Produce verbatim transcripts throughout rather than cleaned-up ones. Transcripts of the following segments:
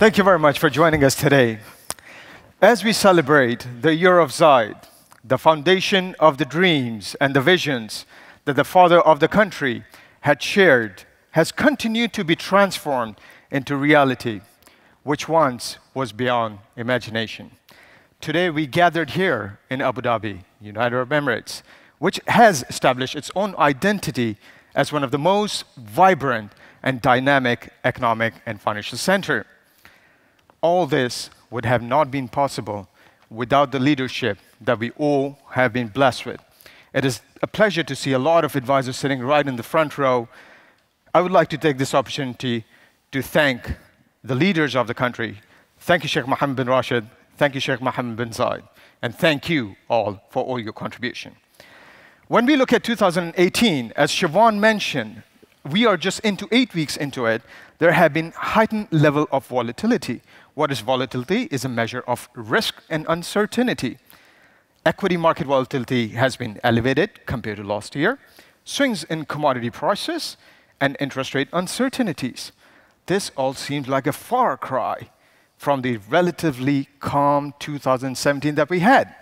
Thank you very much for joining us today. As we celebrate the year of Zaid, the foundation of the dreams and the visions that the father of the country had shared has continued to be transformed into reality, which once was beyond imagination. Today, we gathered here in Abu Dhabi, United Arab Emirates, which has established its own identity as one of the most vibrant and dynamic economic and financial center. All this would have not been possible without the leadership that we all have been blessed with. It is a pleasure to see a lot of advisors sitting right in the front row. I would like to take this opportunity to thank the leaders of the country. Thank you, Sheikh Mohammed bin Rashid. Thank you, Sheikh Mohammed bin Zayed. And thank you all for all your contribution. When we look at two thousand eighteen, as Siobhan mentioned, we are just into eight weeks into it, there have been heightened level of volatility. What is volatility? Is a measure of risk and uncertainty. Equity market volatility has been elevated compared to last year. Swings in commodity prices and interest rate uncertainties. This all seems like a far cry from the relatively calm two thousand seventeen that we had.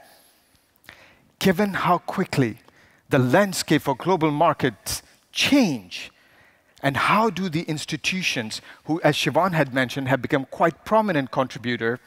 Given how quickly the landscape for global markets change, and how do the institutions, who, as Siobhan had mentioned, have become quite prominent contributor,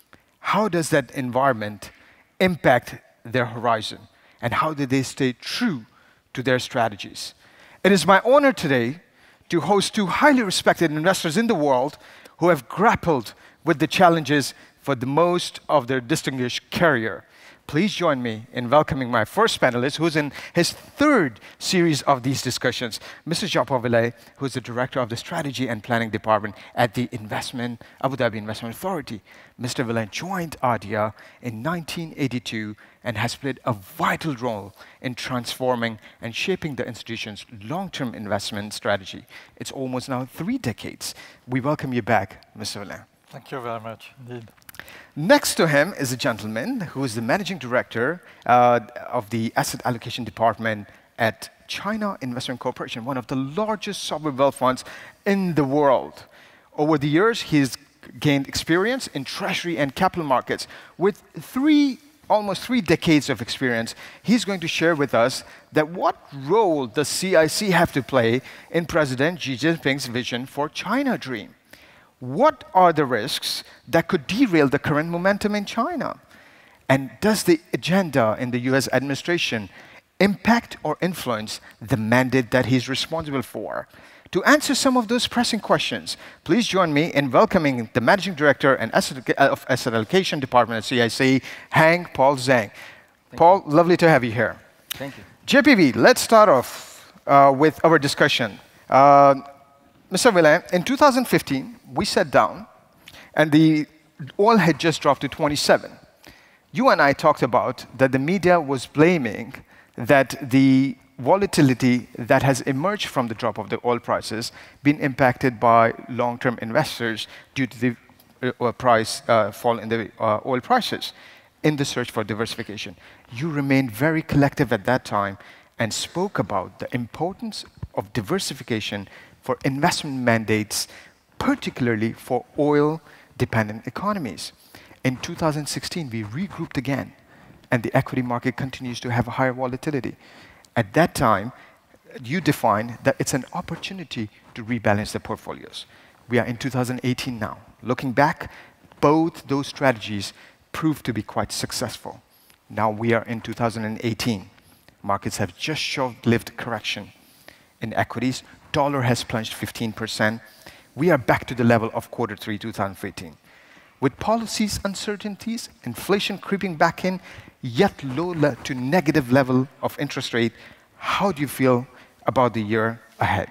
how does that environment impact their horizon? And how do they stay true to their strategies? It is my honor today to host two highly respected investors in the world who have grappled with the challenges for the most of their distinguished career. Please join me in welcoming my first panelist, who's in his third series of these discussions, Mister Jean-Paul Villay, who is the Director of the Strategy and Planning Department at the Investment, Abu Dhabi Investment Authority. Mister Villay joined ADIA in nineteen eighty-two and has played a vital role in transforming and shaping the institution's long-term investment strategy. It's almost now three decades. We welcome you back, Mister Villay. Thank you very much, indeed. Next to him is a gentleman who is the managing director uh, of the asset allocation department at China Investment Corporation, one of the largest sovereign wealth funds in the world. Over the years, he's gained experience in treasury and capital markets. With three, almost three decades of experience, he's going to share with us that what role does C I C have to play in President Xi Jinping's vision for China Dream? What are the risks that could derail the current momentum in China? And does the agenda in the U S administration impact or influence the mandate that he's responsible for? To answer some of those pressing questions, please join me in welcoming the Managing Director and Asset, uh, of Asset Allocation Department at C I C, Hang Paul Zhang. Thank Paul, you. Lovely to have you here. Thank you. J P V, let's start off uh, with our discussion. Uh, Mister Villay, in two thousand fifteen, we sat down, and the oil had just dropped to twenty-seven. You and I talked about that the media was blaming that the volatility that has emerged from the drop of the oil prices been impacted by long-term investors due to the uh, price uh, fall in the uh, oil prices in the search for diversification. You remained very collective at that time and spoke about the importance of diversification for investment mandates, particularly for oil-dependent economies. In two thousand sixteen, we regrouped again, and the equity market continues to have a higher volatility. At that time, you defined that it's an opportunity to rebalance the portfolios. We are in two thousand eighteen now. Looking back, both those strategies proved to be quite successful. Now we are in two thousand eighteen. Markets have just short-lived correction. In equities, dollar has plunged fifteen percent. We are back to the level of quarter three two thousand fifteen. With policies uncertainties, inflation creeping back in, yet low le to negative level of interest rate, how do you feel about the year ahead?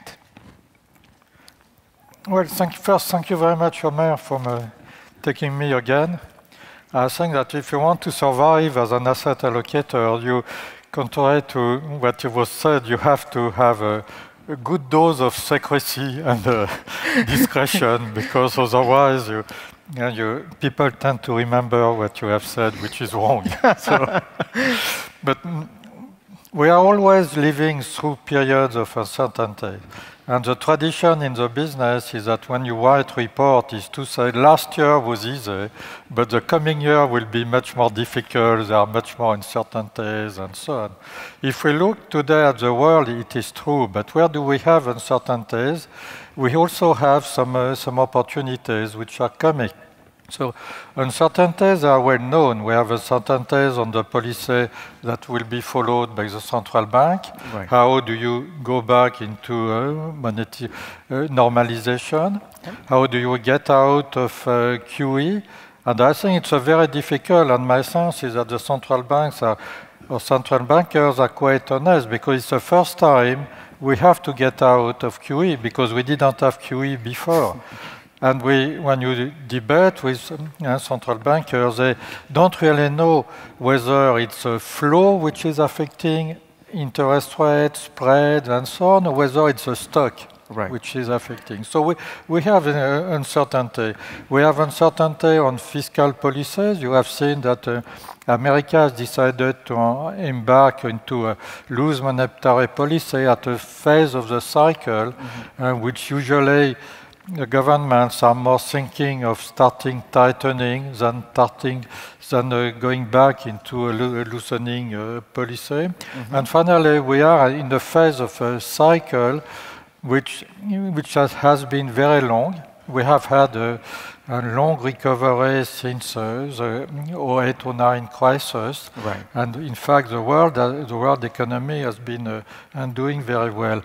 Well, thank you. First, thank you very much, Omer, for uh, taking me again. I think that if you want to survive as an asset allocator, you, contrary to what you was said, you have to have a a good dose of secrecy and uh, discretion, because otherwise you, you, know, you, people tend to remember what you have said, which is wrong. So, but we are always living through periods of uncertainty. And the tradition in the business is that when you write report is to say last year was easy, but the coming year will be much more difficult, there are much more uncertainties and so on. If we look today at the world, it is true, but where do we have uncertainties? We also have some, uh, some opportunities which are coming. So uncertainties are well known. We have uncertainties on the policy that will be followed by the central bank. Right. How do you go back into uh, monetary uh, normalization? Okay. How do you get out of uh, Q E? And I think it's a very difficult, and my sense is that the central banks are, or central bankers are quite honest, because it's the first time we have to get out of Q E, because we didn't have Q E before. And we, when you debate with uh, central bankers, they don't really know whether it's a flow which is affecting interest rates, spread, and so on, or whether it's a stock right. which is affecting. So we, we have uh, uncertainty. We have uncertainty on fiscal policies. You have seen that uh, America has decided to uh, embark into a loose monetary policy at a phase of the cycle, mm-hmm. uh, which usually the governments are more thinking of starting tightening than starting than uh, going back into a, lo a loosening uh, policy. Mm-hmm. And finally, we are in the phase of a cycle which which has, has been very long. We have had a, a long recovery since uh, the oh eight oh nine crisis, right. and in fact, the world uh, the world economy has been uh, and doing very well.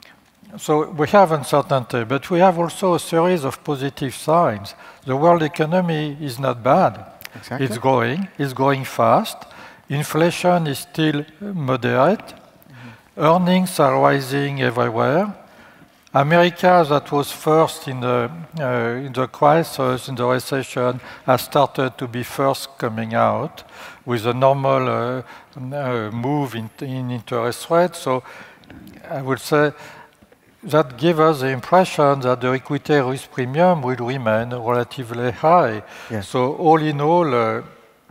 So we have uncertainty, but we have also a series of positive signs. The world economy is not bad. Exactly. It's growing, it's growing fast. Inflation is still moderate. Mm-hmm. Earnings are rising everywhere. America, that was first in the, uh, in the crisis, in the recession, has started to be first coming out with a normal uh, uh, move in, in interest rates. So I would say that gives us the impression that the equity risk premium will remain relatively high. Yes. So all in all, uh,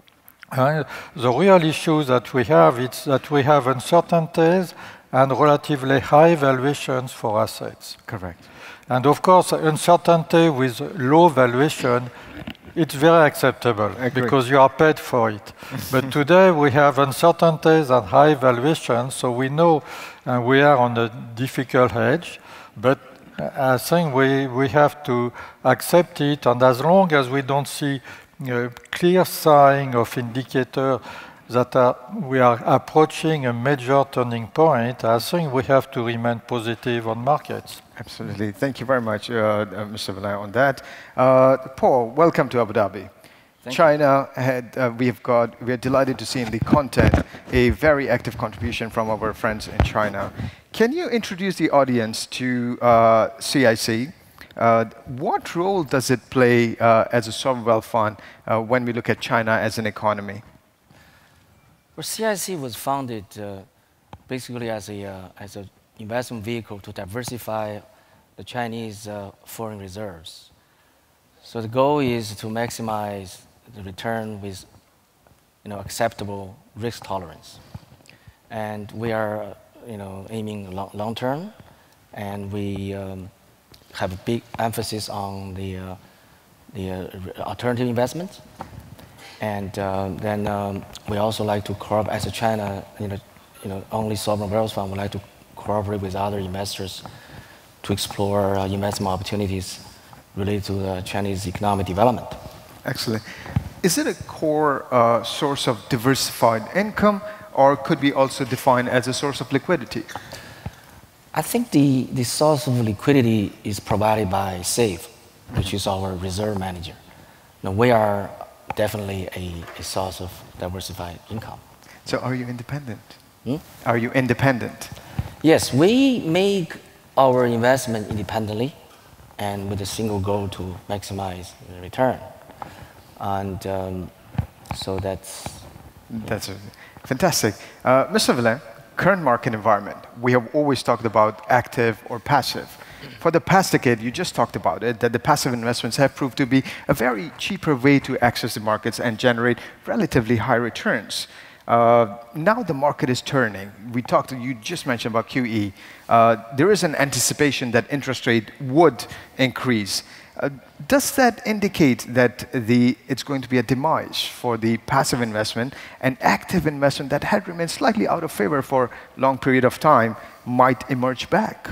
uh, the real issue that we have is that we have uncertainties and relatively high valuations for assets. Correct. And of course, uncertainty with low valuation, it's very acceptable because you are paid for it. But today we have uncertainties and high valuations, so we know uh, we are on a difficult edge, but I think we, we have to accept it, and as long as we don't see a clear sign of indicator that are, we are approaching a major turning point, I think we have to remain positive on markets. Absolutely. Thank you very much, uh, uh, Mister Valin, on that. Uh, Paul, welcome to Abu Dhabi. Thank China had, uh, we have got, we are delighted to see in the content a very active contribution from our friends in China. Can you introduce the audience to uh, C I C? Uh, what role does it play uh, as a sovereign wealth fund uh, when we look at China as an economy? Well, C I C was founded uh, basically as a uh, as an investment vehicle to diversify the Chinese uh, foreign reserves. So the goal is to maximize the return with, you know, acceptable risk tolerance. And we are, you know, aiming long, long term, and we um, have a big emphasis on the uh, the uh, alternative investments. And uh, then um, we also like to cooperate as a China, you know, you know, only sovereign wealth fund. We like to cooperate with other investors to explore uh, investment opportunities related to the Chinese economic development. Excellent. Is it a core uh, source of diversified income, or could be also defined as a source of liquidity? I think the, the source of liquidity is provided by SAFE, which mm-hmm. is our reserve manager. Now, we are definitely a, a source of diversified income. So are you independent? Hmm? Are you independent? Yes, we make our investment independently and with a single goal to maximize the return. And um, so that's... That's fantastic. Uh, Mister Valin, current market environment, we have always talked about active or passive. For the past decade, you just talked about it, that the passive investments have proved to be a very cheaper way to access the markets and generate relatively high returns. Uh, now the market is turning. We talked, you just mentioned about Q E. Uh, there is an anticipation that interest rate would increase. Uh, does that indicate that the, it's going to be a demise for the passive investment, and active investment that had remained slightly out of favor for a long period of time might emerge back?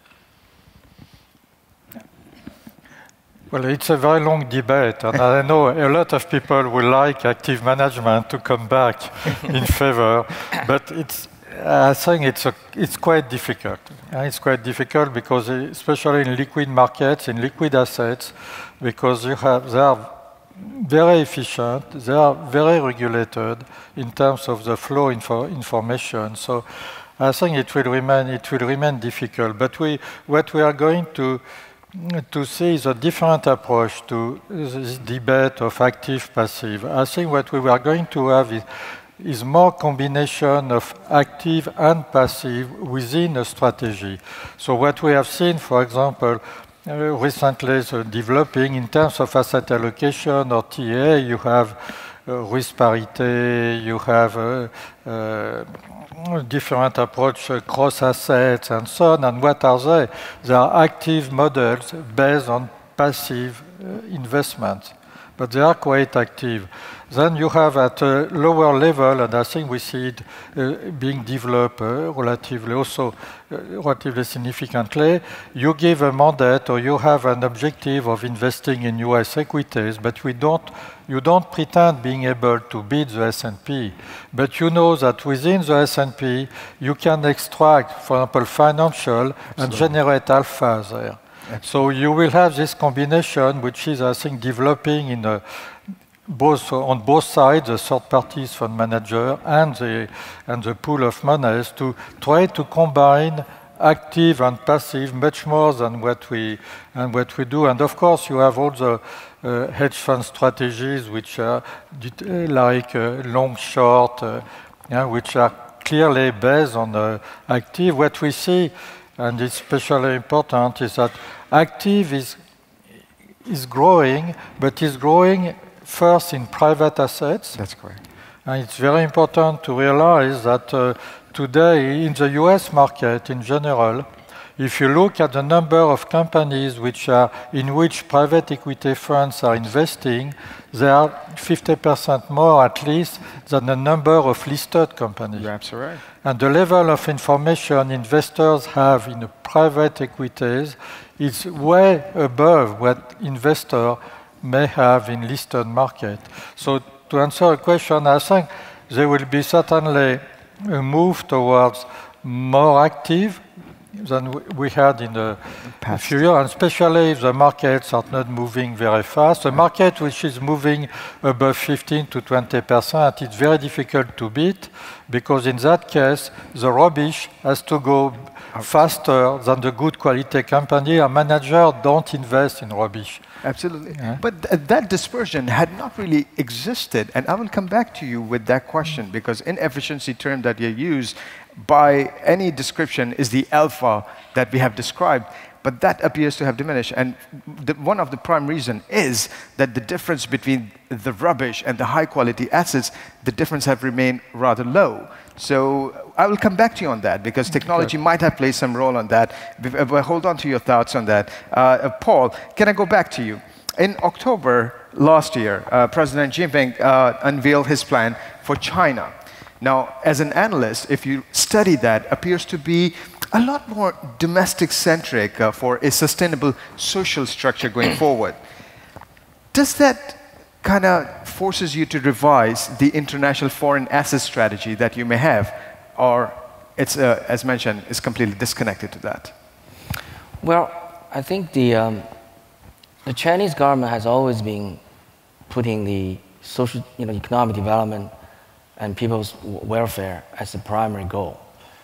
Well, it's a very long debate, and I know a lot of people would like active management to come back in favor, but it's, I think it's, a, it's quite difficult. And it's quite difficult because, especially in liquid markets, in liquid assets, because you have, they are very efficient, they are very regulated in terms of the flow info information. So I think it will remain, it will remain difficult. But we, what we are going to to see is a different approach to this debate of active-passive. I think what we are going to have is, is more combination of active and passive within a strategy. So what we have seen, for example, uh, recently so developing in terms of asset allocation or T A, you have uh, risk parity, you have uh, uh, different approach across assets and so on. And what are they? They are active models based on passive uh, investments, but they are quite active. Then you have at a lower level, and I think we see it uh, being developed uh, relatively also uh, relatively significantly, you give a mandate or you have an objective of investing in U S equities, but we don't, you don't pretend being able to beat the S and P. But you know that within the S and P, you can extract, for example, financial Absolutely. And generate alpha there. Absolutely. So you will have this combination, which is, I think, developing in a both on both sides, the third parties fund manager and the and the pool of monies, to try to combine active and passive much more than what we and what we do. And of course, you have all the uh, hedge fund strategies, which are like uh, long short, uh, yeah, which are clearly based on uh, active. What we see, and it's especially important, is that active is is growing, but is growing first in private assets. That's correct. And it's very important to realize that uh, today in the U S market in general, if you look at the number of companies which are in which private equity funds are investing, they are fifty percent more at least than the number of listed companies. You're absolutely right. And the level of information investors have in the private equities is way above what investors may have in listed market. So to answer a question, I think there will be certainly a move towards more active than we had in the past few years, and especially if the markets are not moving very fast. A market which is moving above fifteen to twenty percent, it's very difficult to beat, because in that case, the rubbish has to go faster than the good quality company. A manager don't invest in rubbish. Absolutely. Yeah. But th that dispersion had not really existed. And I will come back to you with that question, because inefficiency term that you use by any description is the alpha that we have described. But that appears to have diminished. And the, one of the prime reasons is that the difference between the rubbish and the high quality assets, the difference have remained rather low. So I will come back to you on that, because technology okay. might have played some role on that. But hold on to your thoughts on that. Uh, Paul, can I go back to you? In October last year, uh, President Xi Jinping uh, unveiled his plan for China. Now, as an analyst, if you study that, appears to be a lot more domestic-centric uh, for a sustainable social structure going forward. Does that kind of forces you to revise the international foreign asset strategy that you may have, or it's, uh, as mentioned, is completely disconnected to that? Well, I think the, um, the Chinese government has always been putting the social, you know, economic development and people's welfare as the primary goal.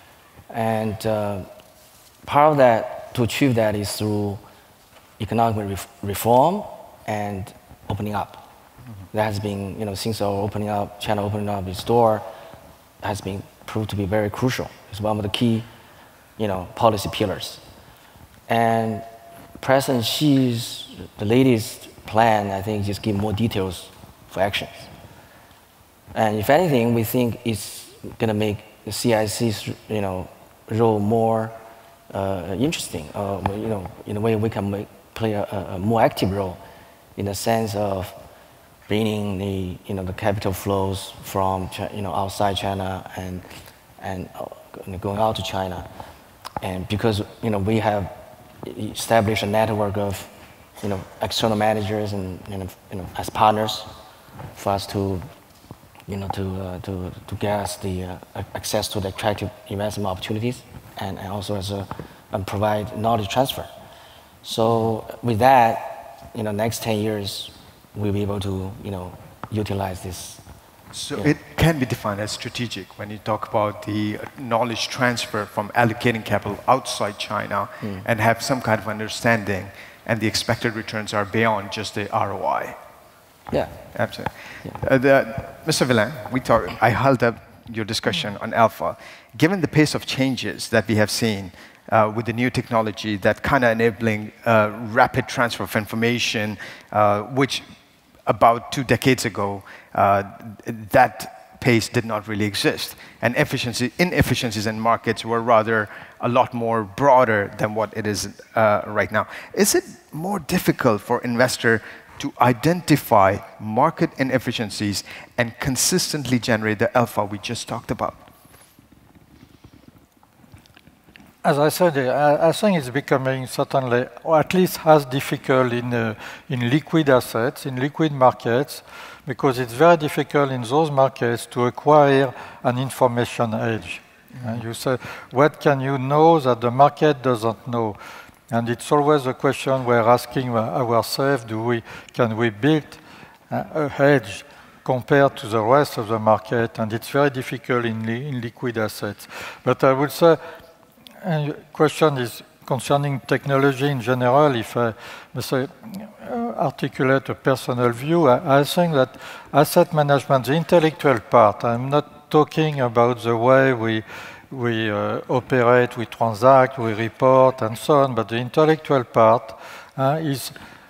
And uh, part of that, to achieve that, is through economic ref reform and opening up. Mm-hmm. That has been, you know, since our opening up, China opening up its door, has been proved to be very crucial. It's one of the key, you know, policy pillars. And President Xi's, the latest plan, I think, just give more details for actions. And if anything, we think it's going to make the C I C's, you know, role more uh, interesting. Uh, you know, in a way, we can make, play a, a more active role, in the sense of bringing the, you know, the capital flows from, you know, outside China and and uh, going out to China. And because, you know, we have established a network of, you know, external managers and, you know, you know as partners for us to, you know, to uh, to to get us the uh, access to the attractive investment opportunities, and, and also as a and provide knowledge transfer. So with that, you know, next ten years, we'll be able to, you know, utilize this. So yeah. It can be defined as strategic when you talk about the knowledge transfer from allocating capital outside China mm. and have some kind of understanding, and the expected returns are beyond just the R O I. Yeah. Absolutely. Yeah. Uh, the, Mister Villain, we talk, I held up your discussion on alpha. Given the pace of changes that we have seen uh, with the new technology that kind of enabling uh, rapid transfer of information, uh, which about two decades ago, uh, that pace did not really exist. And efficiency, inefficiencies in markets were rather a lot more broader than what it is uh, right now. Is it more difficult for investor to identify market inefficiencies and consistently generate the alpha we just talked about? As I said, I, I think it's becoming certainly, or at least as difficult in, uh, in liquid assets, in liquid markets, because it's very difficult in those markets to acquire an information edge. Mm-hmm. uh, you say, what can you know that the market doesn't know? And it's always a question we're asking ourselves, do we, can we build a hedge compared to the rest of the market? And it's very difficult in, li in liquid assets. But I would say, and the question is concerning technology in general. If I say, articulate a personal view, I, I think that asset management, the intellectual part, I'm not talking about the way we, we uh, operate, we transact, we report, and so on, but the intellectual part uh, is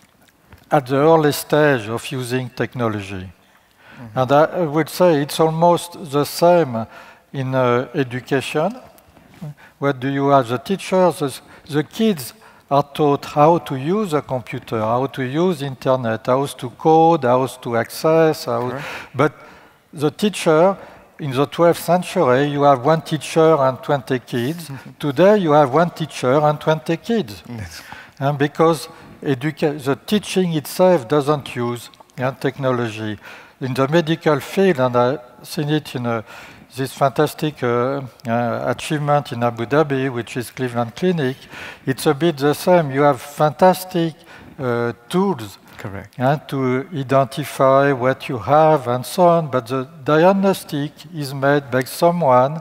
at the early stage of using technology. Mm-hmm. And I would say it's almost the same in uh, education. What do you have? The teachers, the, the kids are taught how to use a computer, how to use internet, how to code, how to access. How sure. But the teacher, in the twelfth century, you have one teacher and twenty kids. Today, you have one teacher and twenty kids. And because the teaching itself doesn't use uh, technology. In the medical field, and I've seen it in a this fantastic uh, uh, achievement in Abu Dhabi, which is Cleveland Clinic, it's a bit the same. You have fantastic uh, tools Correct. Uh, to identify what you have and so on, but the diagnostic is made by someone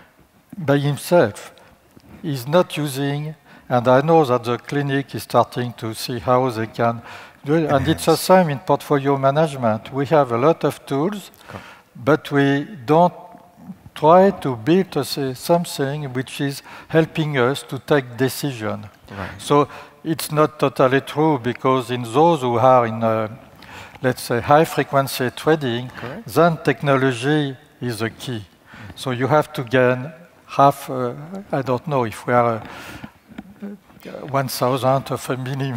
by himself. He's not using, and I know that the clinic is starting to see how they can do it, and it's the same in portfolio management. We have a lot of tools, but we don't try to build uh, something which is helping us to take decision. Right. So it's not totally true, because in those who are in, uh, let's say, high-frequency trading, correct, then technology is the key. Mm-hmm. So you have to gain half, uh, I don't know if we are uh, one thousandth of a minimum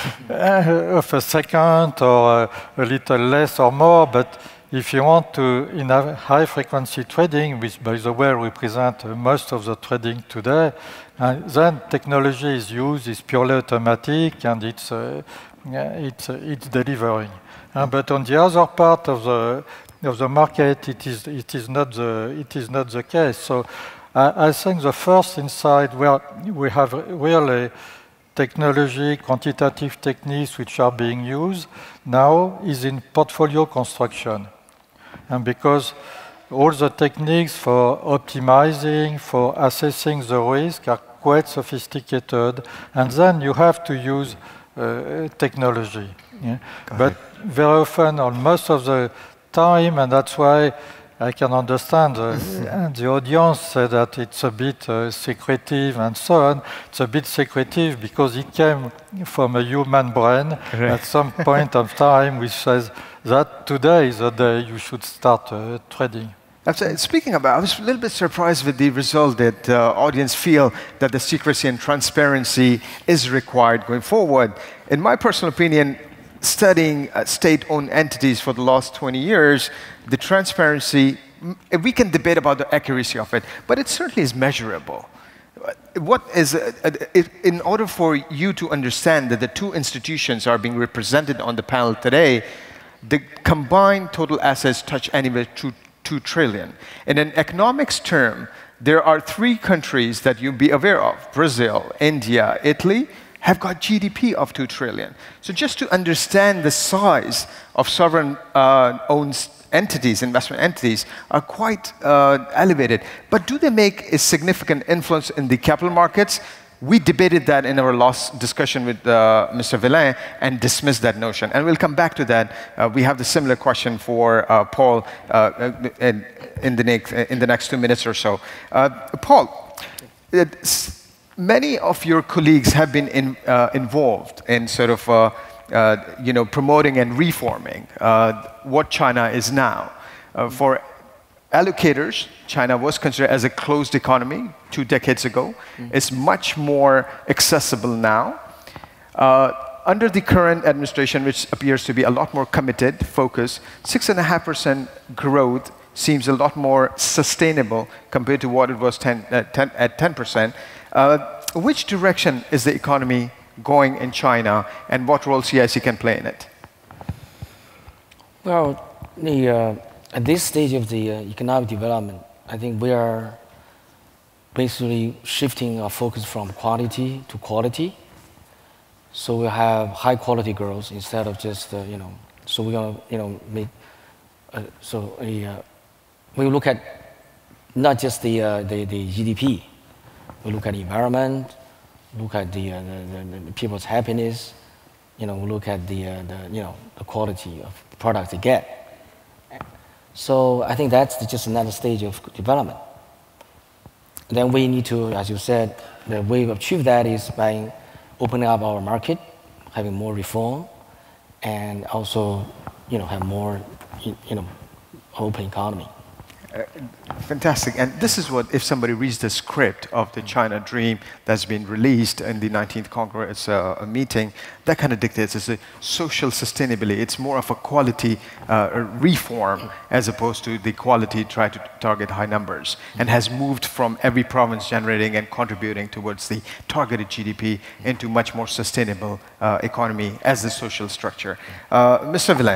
of a second, or uh, a little less or more, but if you want to, in high-frequency trading, which, by the way, represent uh, most of the trading today, uh, then technology is used, it's purely automatic, and it's, uh, it's, uh, it's delivering. Uh, but on the other part of the, of the market, it is, it, is not the, it is not the case. So I, I think the first insight where we have really technology, quantitative techniques which are being used now is in portfolio construction. And because all the techniques for optimizing, for assessing the risk are quite sophisticated, and then you have to use uh, technology. Yeah? But very often, on most of the time, and that's why I can understand uh, and the audience say that it's a bit uh, secretive and so on. It's a bit secretive because it came from a human brain at some point of time, which says that today is the day you should start uh, trading. Absolutely. Speaking about, I was a little bit surprised with the result that uh, audience feel that the secrecy and transparency is required going forward. In my personal opinion, studying uh, state-owned entities for the last twenty years, the transparency, we can debate about the accuracy of it, but it certainly is measurable. What is, uh, uh, in order for you to understand that the two institutions are being represented on the panel today, the combined total assets touch anywhere to two trillion. In an economics term, there are three countries that you'll be aware of, Brazil, India, Italy, have got G D P of two trillion. So just to understand the size of sovereign-owned uh, entities, investment entities, are quite uh, elevated. But do they make a significant influence in the capital markets? We debated that in our last discussion with uh, Mister Villain and dismissed that notion. And we'll come back to that. Uh, we have the similar question for uh, Paul uh, in, in, the next, in the next two minutes or so. Uh, Paul, it's, many of your colleagues have been in, uh, involved in sort of uh, uh, you know, promoting and reforming uh, what China is now. Uh, for allocators, China was considered as a closed economy two decades ago. Mm-hmm. It's much more accessible now. Uh, under the current administration, which appears to be a lot more committed, focused, six point five percent growth seems a lot more sustainable compared to what it was ten, uh, ten, at ten percent. Uh, which direction is the economy going in China, and what role C I C can play in it? Well, the, uh, at this stage of the uh, economic development, I think we are basically shifting our focus from quantity to quality. So we have high quality growth instead of just, uh, you know, so we're going to, you know, make, uh, so a, uh, we look at not just the, uh, the, the G D P, we look at the environment, look at the, uh, the, the, the people's happiness, you know, we look at the, uh, the, you know, the quality of products they get. So I think that's just another stage of development. Then we need to, as you said, the way we achieve that is by opening up our market, having more reform, and also, you know, have more, you know, open economy. Uh, fantastic. And this is what, if somebody reads the script of the China Dream that's been released in the nineteenth Congress uh, meeting, that kind of dictates it's a social sustainability. It's more of a quality uh, reform as opposed to the quality try to target high numbers, and has moved from every province generating and contributing towards the targeted G D P into much more sustainable uh, economy as the social structure. Uh, Mister Villain,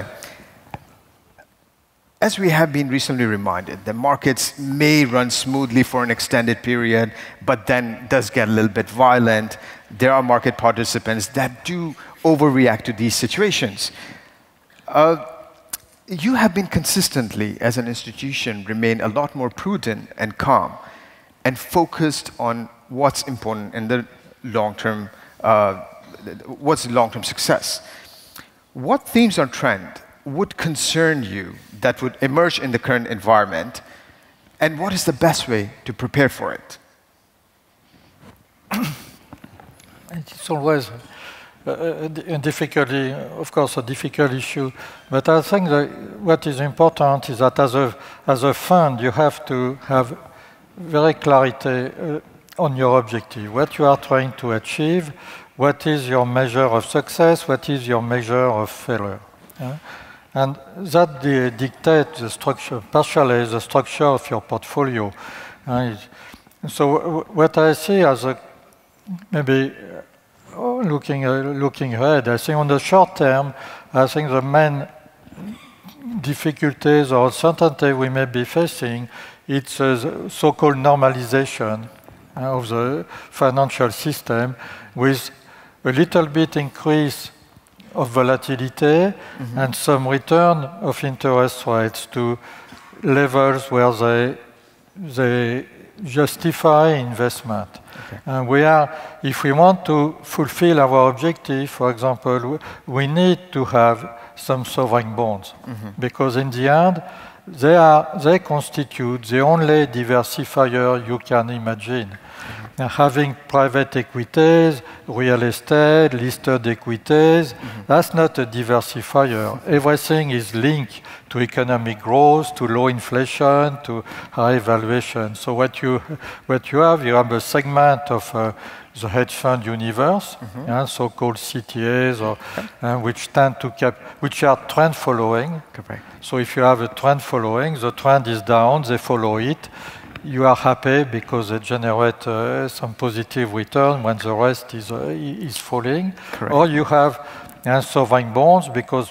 as we have been recently reminded, the markets may run smoothly for an extended period, but then does get a little bit violent. There are market participants that do overreact to these situations. Uh, you have been consistently, as an institution, remain a lot more prudent and calm and focused on what's important in the long-term, uh, what's the long-term success. What themes or trend would concern you that would emerge in the current environment, and what is the best way to prepare for it? It's always a, a difficult, of course, a difficult issue. But I think that what is important is that as a, as a fund, you have to have very clarity uh, on your objective, what you are trying to achieve, what is your measure of success, what is your measure of failure. Yeah? And that the, dictates the structure, partially the structure of your portfolio. Uh, so what I see as a, maybe oh, looking, uh, looking ahead, I think on the short term, I think the main difficulties or uncertainty we may be facing, it's a so-called normalization uh, of the financial system with a little bit increase of volatility mm-hmm. and some return of interest rates to levels where they, they justify investment. Okay. And we are, if we want to fulfill our objective, for example, we need to have some sovereign bonds mm-hmm. because in the end, they, are, they constitute the only diversifier you can imagine. Mm-hmm. uh, having private equities, real estate, listed equities, mm-hmm. that's not a diversifier. Everything is linked to economic growth, to low inflation, to high valuation. So what you, what you have, you have a segment of uh, the hedge fund universe, mm-hmm. uh, so-called C T As, or, okay. uh, which tend to cap, which are trend following. Correct. So if you have a trend following, the trend is down, they follow it. You are happy because they generate uh, some positive return when the rest is uh, is falling. Correct. Or you have uh, sovereign bonds because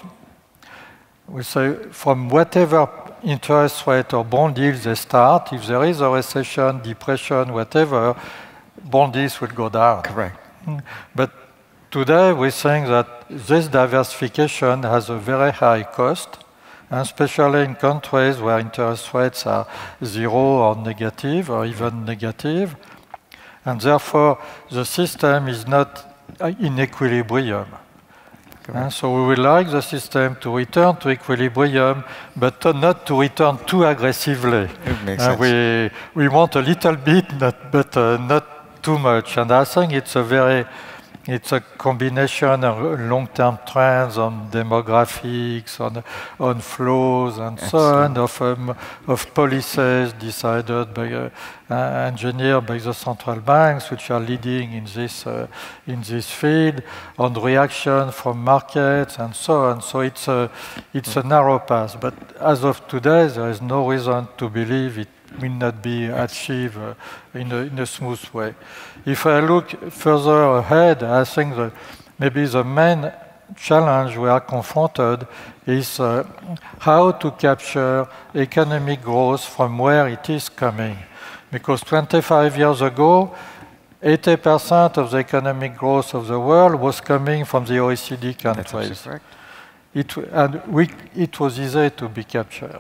we say from whatever interest rate or bond yields they start, if there is a recession, depression, whatever, bond yields will go down. Correct. But today we're saying that this diversification has a very high cost, and especially in countries where interest rates are zero or negative or even negative, and therefore the system is not in equilibrium. And so we would like the system to return to equilibrium, but to not to return too aggressively. It makes uh, sense. We, we want a little bit, not, but uh, not too much. And I think it's a very, it's a combination of long-term trends on demographics, on, on flows, and Excellent. so on, of, um, of policies decided by, uh, uh, engineered by the central banks, which are leading in this, uh, in this field, on reaction from markets, and so on. So it's a, it's a narrow path. But as of today, there is no reason to believe it will not be achieved uh, in, a, in a smooth way. If I look further ahead, I think that maybe the main challenge we are confronted is uh, how to capture economic growth from where it is coming. Because twenty-five years ago, eighty percent of the economic growth of the world was coming from the O E C D countries. That's it, and we, it was easy to be captured.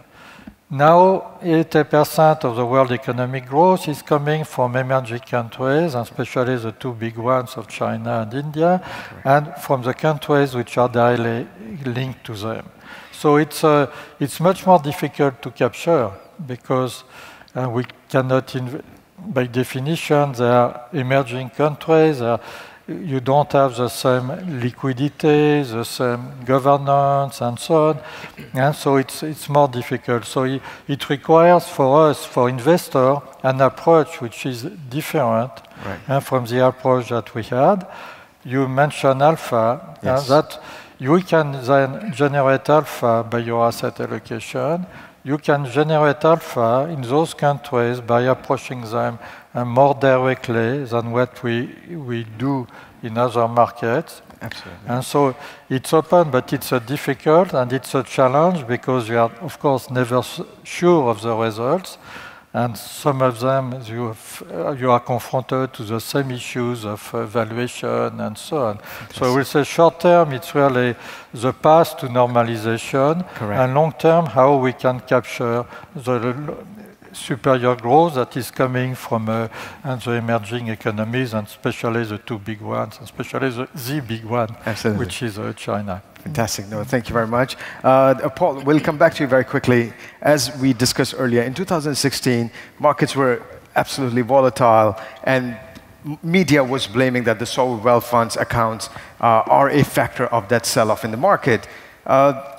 Now, eighty percent of the world economic growth is coming from emerging countries, and especially the two big ones of China and India, Correct. and from the countries which are directly linked to them. So it's, uh, it's much more difficult to capture because uh, we cannot, by definition, they are emerging countries, they are, you don't have the same liquidity, the same governance, and so on. And so it's, it's more difficult. So it, it requires for us, for investors, an approach which is different right. uh, from the approach that we had. You mentioned alpha, yes. uh, that you can then generate alpha by your asset allocation. You can generate alpha in those countries by approaching them uh, more directly than what we, we do in other markets. Absolutely. And so it's open, but it's a difficult and it's a challenge because you are, of course, never sure of the results. And some of them, you, have, uh, you are confronted to the same issues of uh, valuation and so on. So we'll say short term, it's really the path to normalization. Correct. And long term, how we can capture the superior growth that is coming from uh, and the emerging economies, and especially the two big ones, especially the, the big one, Absolutely. which is uh, China. Fantastic. No, thank you very much. Uh, Paul, we'll come back to you very quickly. As we discussed earlier, in two thousand sixteen, markets were absolutely volatile, and media was blaming that the sovereign wealth funds accounts uh, are a factor of that sell-off in the market. Uh,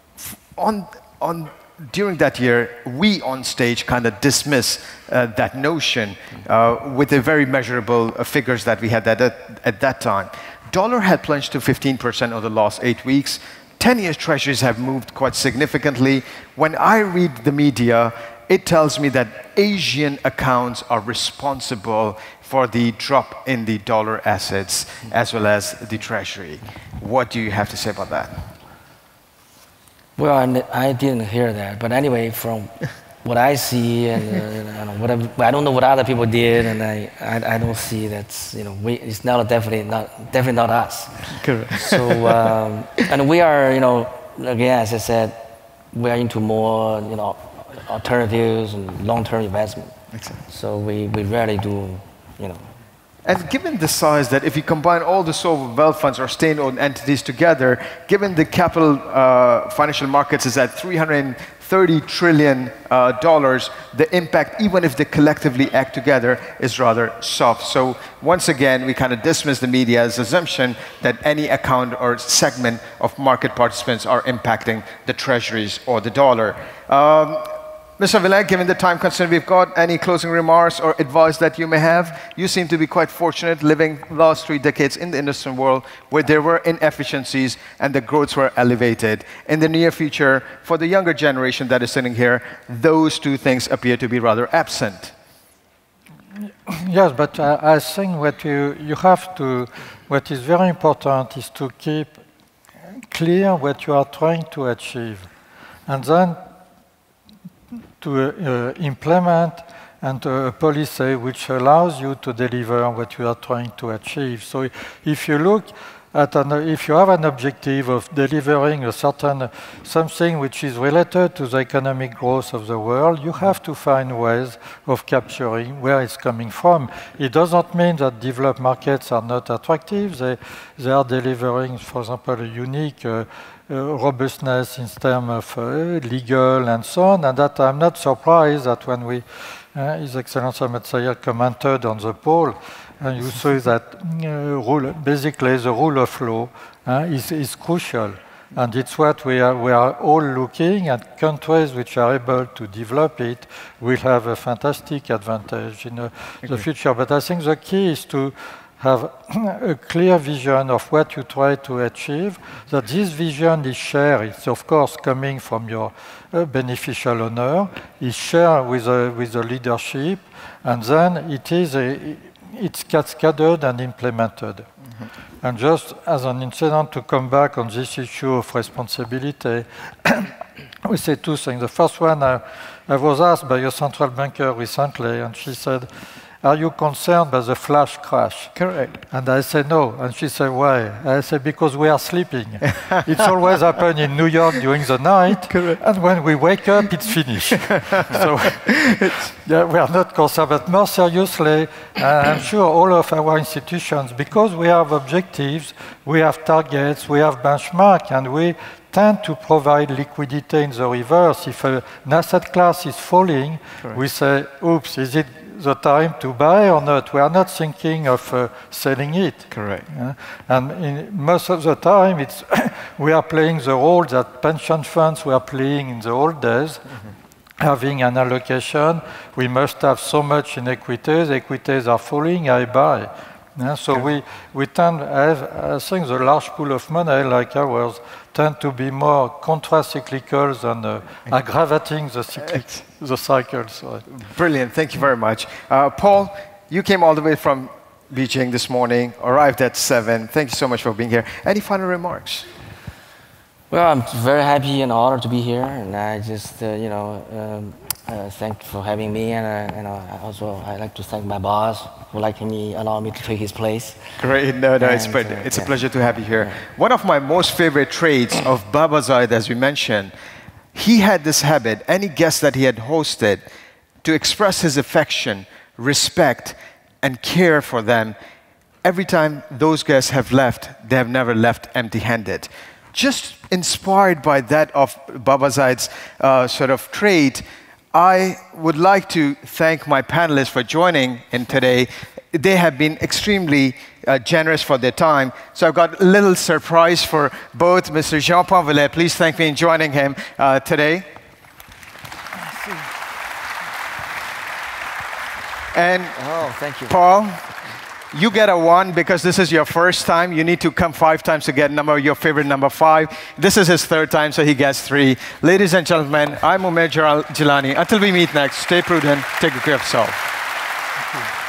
on, on, during that year, we on stage kind of dismiss uh, that notion uh, with the very measurable uh, figures that we had at that, at that time. Dollar had plunged to fifteen percent over the last eight weeks. ten-year treasuries have moved quite significantly. When I read the media, it tells me that Asian accounts are responsible for the drop in the dollar assets as well as the treasury. What do you have to say about that? Well, I, I didn't hear that, but anyway, from what I see, and uh, I, don't know, what I, I don't know what other people did, and I, I, I don't see that's, you know, we, it's not definitely not definitely not us. Correct. So, um, and we are, you know, again, as I said, we are into more, you know, alternatives and long-term investment. Excellent. So we, we rarely do, you know. And given the size that if you combine all the sovereign wealth funds or state-owned entities together, given the capital uh, financial markets is at three hundred thirty trillion dollars, uh, the impact, even if they collectively act together, is rather soft. So once again, we kind of dismiss the media's assumption that any account or segment of market participants are impacting the treasuries or the dollar. Um, Mister Villette, given the time constraint we've got, any closing remarks or advice that you may have? You seem to be quite fortunate living the last three decades in the industry world where there were inefficiencies and the growths were elevated. In the near future, for the younger generation that is sitting here, those two things appear to be rather absent. Yes, but I, I think what you, you have to, what is very important is to keep clear what you are trying to achieve. And then to uh, implement and uh, a policy which allows you to deliver what you are trying to achieve. So if you look at an, if you have an objective of delivering a certain something which is related to the economic growth of the world, you have to find ways of capturing where it's coming from. It does not mean that developed markets are not attractive. They, they are delivering, for example, a unique uh, Uh, robustness in terms of uh, legal and so on, and that I'm not surprised that when we, uh, His Excellency Ahmed Sayed commented on the poll, and you see that uh, rule, basically the rule of law uh, is, is crucial, and it's what we are, we are all looking at. Countries which are able to develop it will have a fantastic advantage in uh, the future. But I think the key is to have a clear vision of what you try to achieve, that this vision is shared. It's of course coming from your uh, beneficial owner, is shared with, uh, with the leadership, and then it is a, it's cascaded and implemented. Mm-hmm. And just as an incident to come back on this issue of responsibility, we say two things. The first one, I, I was asked by a central banker recently, and she said, "Are you concerned by the flash crash?" Correct. And I said, no. And she said, why? I said, because we are sleeping. It's always happened in New York during the night. Correct. And when we wake up, it's finished. So yeah, we are not concerned. But more seriously, uh, I'm sure all of our institutions, because we have objectives, we have targets, we have benchmark, and we tend to provide liquidity in the reverse. If a, an asset class is falling, correct, we say, oops, is it the time to buy or not? We are not thinking of uh, selling it. Correct. Uh, and in most of the time, it's we are playing the role that pension funds were playing in the old days, mm-hmm, having an allocation. We must have so much in equities. Equities are falling, I buy. Yeah, so okay, we, we tend, I, I think the large pool of money like ours tend to be more contra-cyclical than uh, aggravating the, cyclic, the cycles. Right. Brilliant, thank you very much. Uh, Paul, you came all the way from Beijing this morning, arrived at seven. Thank you so much for being here. Any final remarks? Well, I'm very happy and honored to be here, and I just, uh, you know, um, uh, thank you for having me, and uh, you know, also I'd like to thank my boss for letting me, allow me to take his place. Great, no, no, and, it's, uh, it's yeah. a pleasure to have you here. Yeah. One of my most favorite traits of Baba Zayed, as we mentioned, he had this habit, any guest that he had hosted, to express his affection, respect, and care for them. Every time those guests have left, they have never left empty-handed. Just inspired by that of Baba Zayed's uh, sort of trait, I would like to thank my panelists for joining in today. They have been extremely uh, generous for their time. So I've got a little surprise for both. Mister Jean-Paul Villette, please thank me in joining him uh, today. And oh, thank you, Paul, you get a one because this is your first time. You need to come five times to get number your favorite number five. This is his third time, so he gets three. Ladies and gentlemen, I'm Umair Jilani. Until we meet next, stay prudent, take good care of yourself.